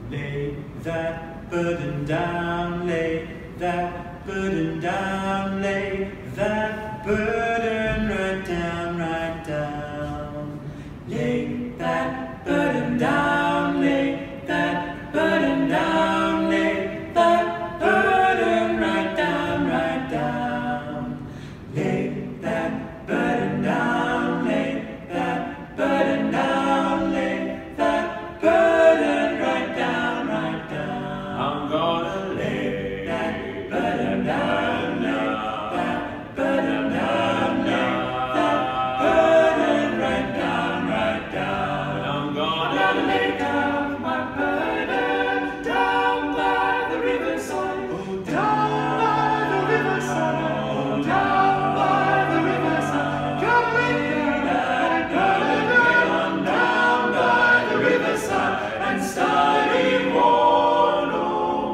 Lay that burden down, lay that burden down, lay that burden right down, right down. Lay that burden down, lay that burden down, lay that burden right down, right down. Lay that burden down, lay that burden down, lay that burden right down, right down. I'm gonna lay that burden down, lay that burden down, lay that burden right down, right down. I'm gonna lay down my burden down by the riverside, Oh, down by the riverside, oh, down by the riverside. Gonna lay that burden down by the riverside and study war no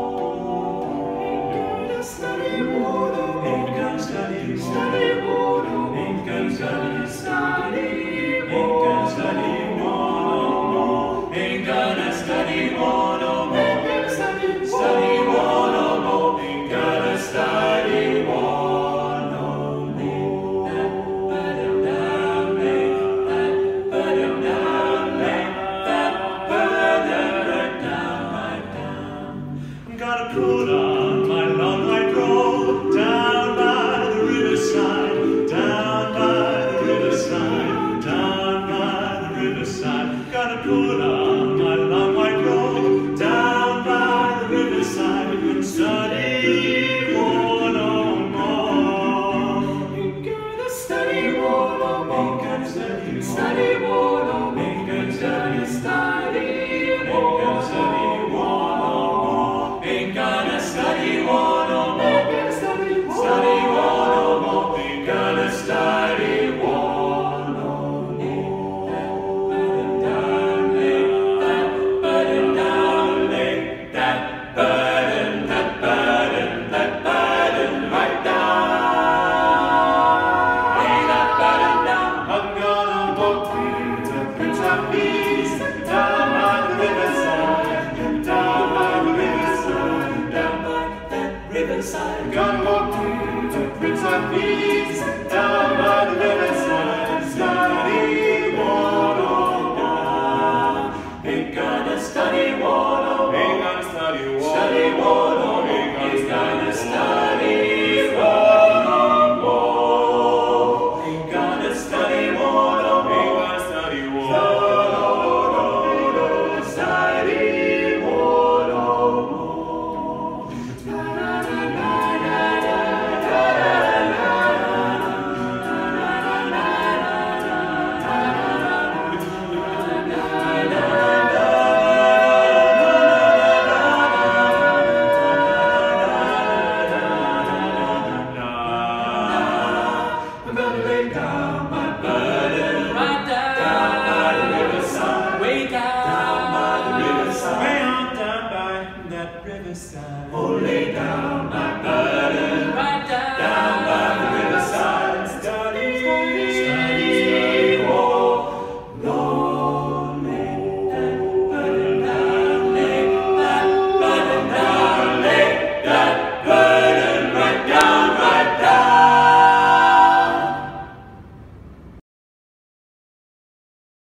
more. Ain't gonna study war no more. ain't gonna study war. Study war no more. Ain't gonna study. Study Ain't war. gonna study war no more. Ain't gonna study war no more. Study war no more. Ain't gonna study war no more. That burden down, lay that burden down, lay that burden right down, right down. I'm gonna put on my long white robe down by the riverside, down by the riverside, down by the riverside. Gotta put on my long white robe down by the riverside and study war no more. Ain't gonna study war no more. Ain't gonna study war. Study war no more. Ain't gonna study. Study Ain't war. gonna study war no more. Ain't gonna study war no more. Ain't gonna study war. Study war no more. Ain't gonna study war no more. That burden down, lay that burden down, lay that burden right down. Lay that burden down. I'm gonna walk through the Prince of Peace, down by the riverside, down by the riverside, down by that riverside. Gonna walk through the Prince of Peace, down by the riverside, study war no more. Ain't gonna study war no more. Ain't gonna study war. Study war no more. Ain't gonna study war no more. Ain't gonna study war no more. Ain't gonna study war. Study war no more. I'm gonna lay down